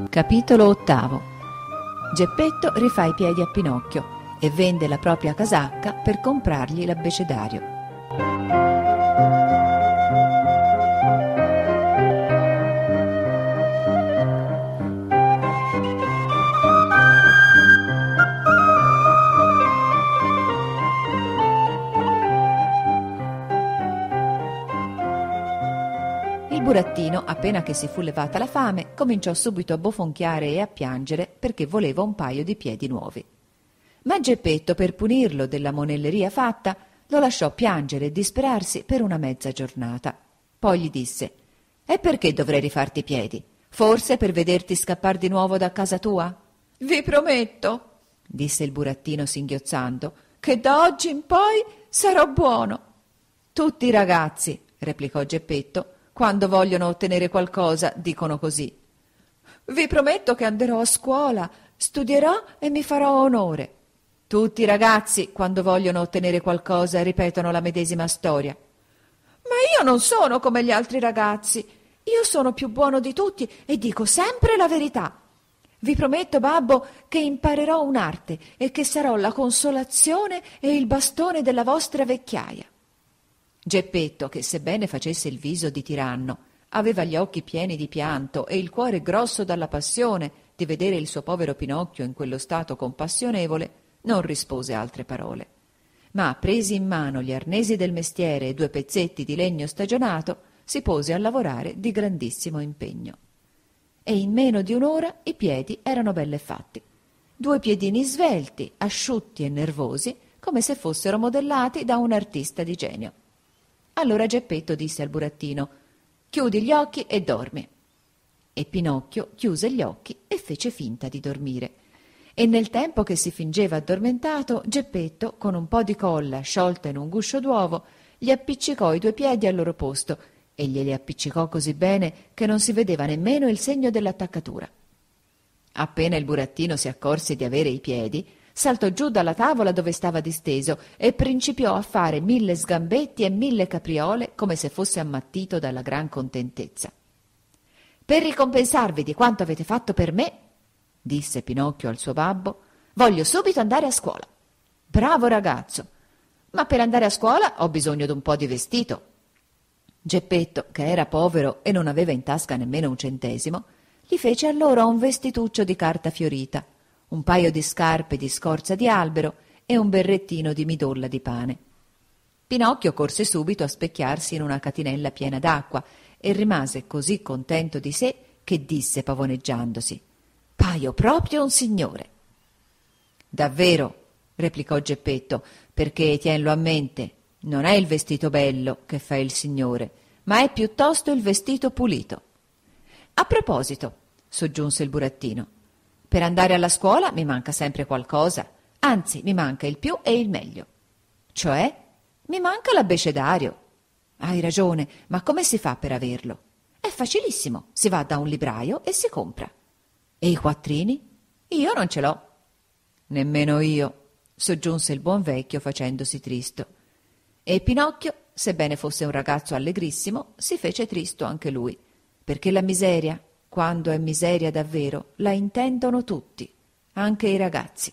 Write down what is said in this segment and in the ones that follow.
Capitolo 8. Geppetto rifà i piedi a Pinocchio e vende la propria casacca per comprargli l'abbecedario. Il burattino, appena che si fu levata la fame, cominciò subito a bofonchiare e a piangere perché voleva un paio di piedi nuovi. Ma Geppetto, per punirlo della monelleria fatta, lo lasciò piangere e disperarsi per una mezza giornata. Poi gli disse: «E perché dovrei rifarti i piedi? Forse per vederti scappar di nuovo da casa tua?» «Vi prometto», disse il burattino singhiozzando, «che da oggi in poi sarò buono». «Tutti i ragazzi», replicò Geppetto, «quando vogliono ottenere qualcosa dicono così». «Vi prometto che andrò a scuola, studierò e mi farò onore». «Tutti i ragazzi, quando vogliono ottenere qualcosa, ripetono la medesima storia». «Ma io non sono come gli altri ragazzi. Io sono più buono di tutti e dico sempre la verità. Vi prometto, babbo, che imparerò un'arte e che sarò la consolazione e il bastone della vostra vecchiaia». Geppetto, che sebbene facesse il viso di tiranno, aveva gli occhi pieni di pianto e il cuore grosso dalla passione di vedere il suo povero Pinocchio in quello stato compassionevole, non rispose altre parole. Ma, presi in mano gli arnesi del mestiere e 2 pezzetti di legno stagionato, si pose a lavorare di grandissimo impegno. E in meno di un'ora i piedi erano belle fatti. 2 piedini svelti, asciutti e nervosi, come se fossero modellati da un artista di genio. Allora Geppetto disse al burattino: «Chiudi gli occhi e dormi». E Pinocchio chiuse gli occhi e fece finta di dormire. E nel tempo che si fingeva addormentato, Geppetto, con un po' di colla sciolta in un guscio d'uovo, gli appiccicò i 2 piedi al loro posto e glieli appiccicò così bene che non si vedeva nemmeno il segno dell'attaccatura. Appena il burattino si accorse di avere i piedi, saltò giù dalla tavola dove stava disteso e principiò a fare 1000 sgambetti e 1000 capriole come se fosse ammattito dalla gran contentezza. «Per ricompensarvi di quanto avete fatto per me», disse Pinocchio al suo babbo, «voglio subito andare a scuola». «Bravo ragazzo! Ma per andare a scuola ho bisogno d'un po' di vestito». Geppetto, che era povero e non aveva in tasca nemmeno un centesimo, gli fece allora un vestituccio di carta fiorita, un paio di scarpe di scorza di albero e un berrettino di midolla di pane. Pinocchio corse subito a specchiarsi in una catinella piena d'acqua e rimase così contento di sé che disse pavoneggiandosi: «Paio proprio un signore». «Davvero», replicò Geppetto, «perché tienlo a mente, non è il vestito bello che fa il signore, ma è piuttosto il vestito pulito». «A proposito», soggiunse il burattino, «per andare alla scuola mi manca sempre qualcosa, anzi mi manca il più e il meglio». «Cioè?» «Mi manca l'abbecedario». «Hai ragione, ma come si fa per averlo?» «È facilissimo, si va da un libraio e si compra». «E i quattrini?» «Io non ce l'ho». «Nemmeno io», soggiunse il buon vecchio facendosi tristo. E Pinocchio, sebbene fosse un ragazzo allegrissimo, si fece tristo anche lui, perché la miseria, quando è miseria davvero, la intendono tutti, anche i ragazzi.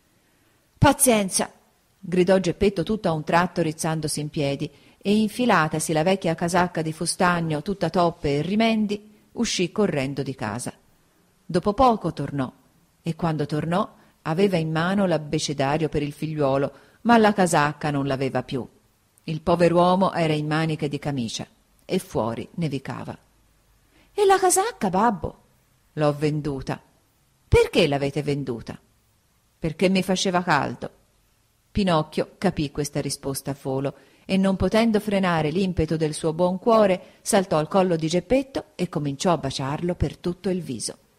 «Pazienza!» gridò Geppetto tutto a un tratto rizzandosi in piedi e, infilatasi la vecchia casacca di fustagno tutta toppe e rimendi, uscì correndo di casa. Dopo poco tornò e quando tornò aveva in mano l'abbecedario per il figliuolo, ma la casacca non l'aveva più. Il pover'uomo era in maniche di camicia e fuori nevicava. «E la casacca, babbo?» «L'ho venduta». «Perché l'avete venduta?» «Perché mi faceva caldo». Pinocchio capì questa risposta a volo e, non potendo frenare l'impeto del suo buon cuore, saltò al collo di Geppetto e cominciò a baciarlo per tutto il viso.